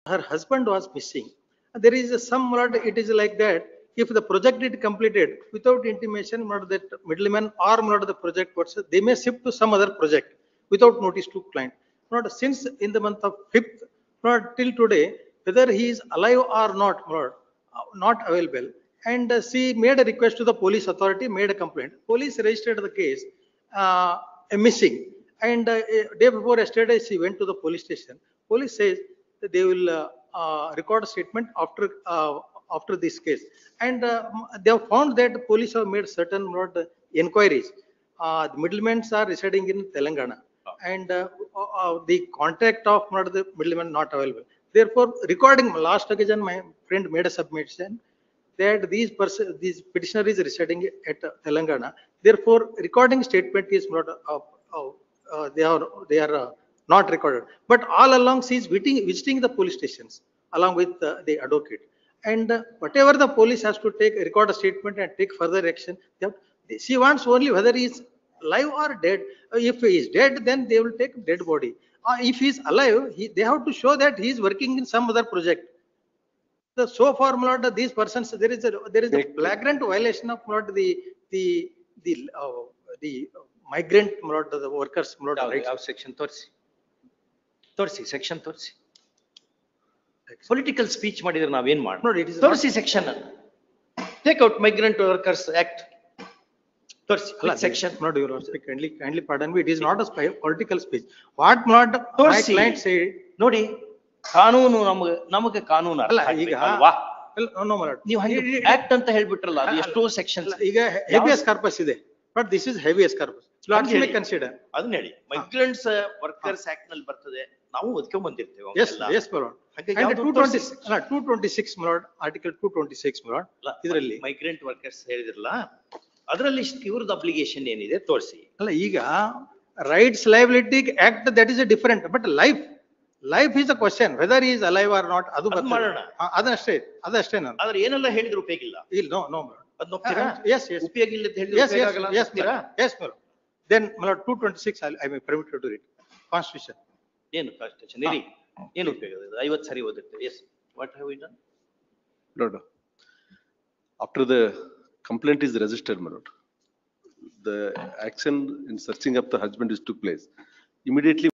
her husband was missing. There is some word, it is like that. If the project is completed without intimation, not that middleman or not the project, they may shift to some other project without notice to client. Not since in the month of 5th, not till today, whether he is alive or not, not available. And she made a request to the police authority, made a complaint. Police registered the case, missing. And day before yesterday, she went to the police station. Police says that they will record a statement after this case. And they have found that police have made certain inquiries. The middlemen are residing in Telangana, and the contact of the middleman not available. Therefore, recording last occasion, my friend made a submission that this petitioner is residing at Telangana. Therefore, recording statement is not they are not recorded. But all along, she is visiting the police stations along with the advocate. And whatever the police has to take, record a statement and take further action. She wants only whether he is alive or dead. If he is dead, then they will take dead body. If he is alive, they have to show that he is working in some other project. So far, these persons, there is a flagrant violation of the migrant the workers rights. Section torsi section torsi. Political speech ಮಾಡಿದ್ರೆ ನಾವೇನ್ ಮಾಡಿ? No, it is torsi section. Take out Migrant Workers Act. Torsi section. No, you kindly pardon me. It is not a political speech. What my client said. ನೋಡಿ ಕಾನೂನು ನಮಗೆ ಕಾನೂನು ಅಲ್ಲ ಈಗ ಅಲ್ವಾ? No, ನೀವು ಆಕ್ಟ್ ಅಂತ ಹೇಳ್ಬಿಟ್ರಲ್ಲ, ಅದು ಎಷ್ಟೋ ಸೆಕ್ಷನ್ಸ್. ಈಗ habeas corpus ಇದೆ, but this is habeas corpus. Lords may consider. ಅದನ್ನ ಹೇಳಿ, ಮೈಗ್ರೆಂಟ್ಸ್ ವರ್ಕರ್ಸ್ ಆಕ್ಟ್ ನಲ್ಲಿ ಬರ್ತದೆ, ನಾವು ಓದ್ಕೊಂಡ್ ಬಂದಿರ್ತೇವೆ. Yes, my lord. And 226, my lord, article 226, my lord, ಇದರಲ್ಲಿ ಮೈಗ್ರೆಂಟ್ ವರ್ಕರ್ಸ್ ಹೇಳಿದ್ರಲ್ಲ, ಅದರಲ್ಲಿ ಇವ್ರದ್ದು ಅಬ್ಲಿಗೇಷನ್ ಏನಿದೆ ತೋರಿಸಿ. ಅಲ್ಲ ಈಗ rights liability act that is a different, but life is a question, whether he is alive or not. ಅದು ಮಾಡೋಣ, ಅದಷ್ಟೇ ನಾನು. ಆದ್ರೆ ಏನೆಲ್ಲ ಹೇಳಿದ್ರು ಉಪಯೋಗ ಇಲ್ಲ. ಇಲ್ಲ, no, my lord. ಅದನ್ನ ಒಪ್ತೀರಾ? Yes. ಉಪಯೋಗ ಇಲ್ಲ ಅಂತ ಹೇಳಿದ್ರೆ ಉಪಯೋಗ ಆಗಲ್ಲ ಅಂತೀರಾ? Yes, my lord. Then my lord, 226 I may permit you to read. Constitution. ಏನು ಕಾನ್ಸ್ಟಿಟ್ಯೂಷನ್ ಇರಿ, ಏನು ಉಪಯೋಗ ಇದೆ? 50 ಸರಿ ಓದಿರ್ತೇವೆ. Yes, what have we done? Lord, after the complaint is registered, my lord, the action in searching up the husband is took place. Immediately